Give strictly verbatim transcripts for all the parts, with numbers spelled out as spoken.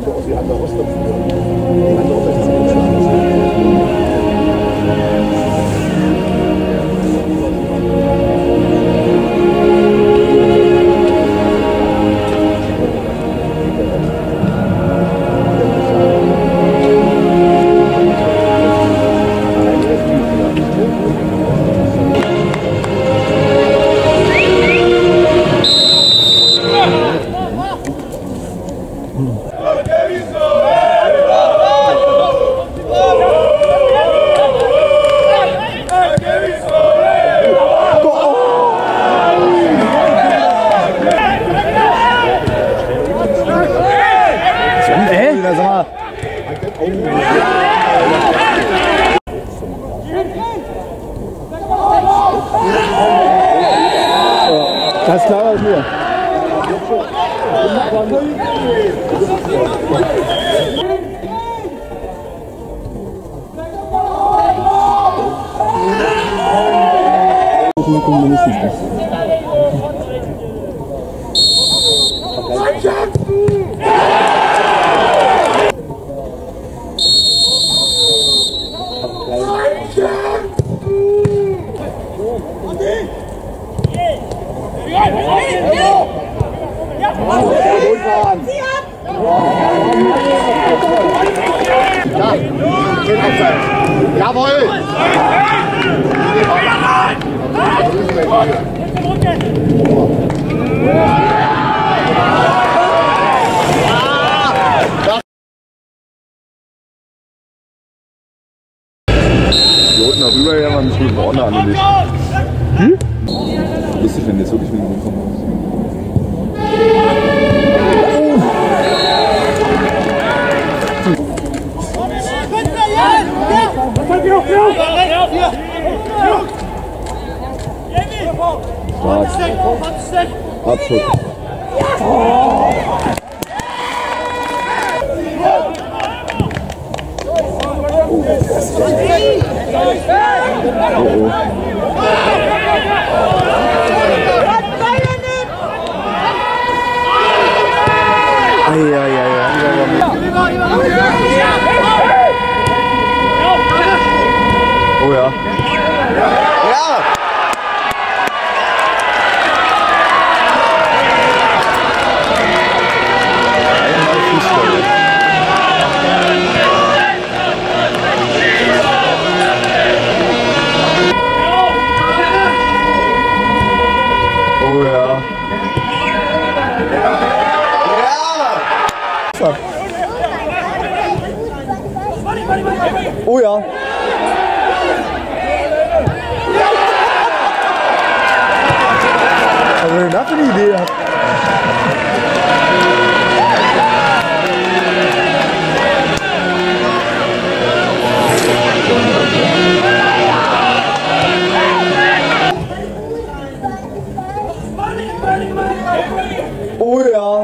Das ist klarer als mir. Mindestens das. Jawohl! Idioten darüber her, man mich mit dem Ordner angelegt. Hm? Lustig, wenn jetzt wirklich mit dem Mund kommt. Abschluss. Oh. Ai, ai, ai, oh ja. Ja! Oh ja. Oh ja. Also wenn ihr dafür eine Idee habt. Oh ja.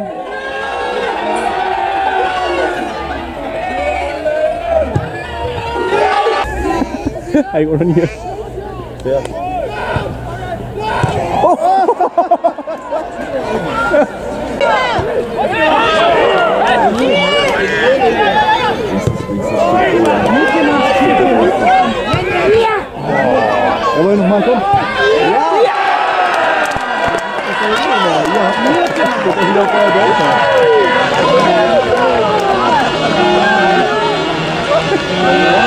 I got on here. Yeah. Oh. Aber nochmal komm. Ja. Das ist wieder vorher Geld.